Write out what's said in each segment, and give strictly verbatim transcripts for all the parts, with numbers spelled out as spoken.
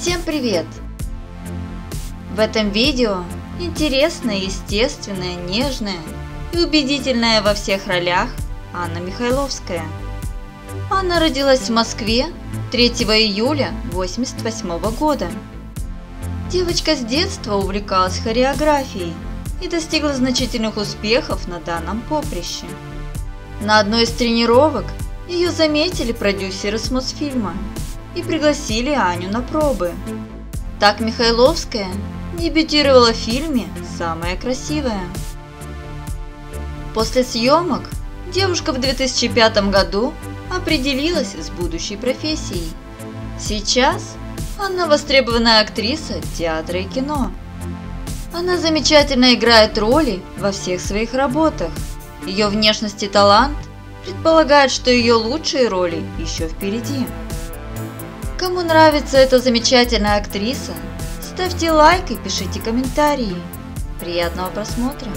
Всем привет! В этом видео интересная, естественная, нежная и убедительная во всех ролях Анна Михайловская. Анна родилась в Москве третьего июля восемьдесят восьмого года. Девочка с детства увлекалась хореографией и достигла значительных успехов на данном поприще. На одной из тренировок ее заметили продюсеры с Мосфильма и пригласили Аню на пробы. Так Михайловская дебютировала в фильме «Самая красивая». После съемок девушка в две тысячи пятом году определилась с будущей профессией. Сейчас она востребованная актриса театра и кино. Она замечательно играет роли во всех своих работах. Ее внешность и талант предполагают, что ее лучшие роли еще впереди. Кому нравится эта замечательная актриса, ставьте лайк и пишите комментарии. Приятного просмотра!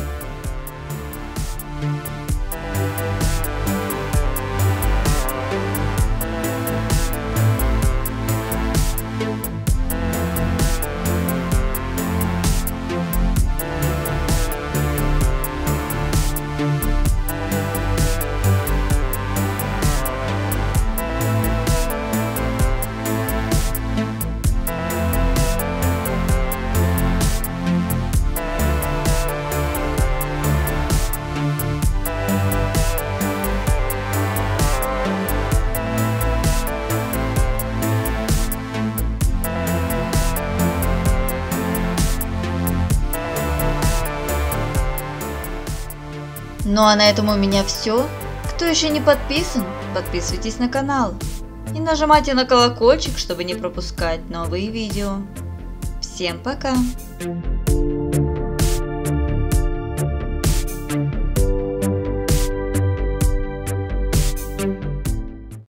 Ну а на этом у меня все. Кто еще не подписан, подписывайтесь на канал и нажимайте на колокольчик, чтобы не пропускать новые видео. Всем пока!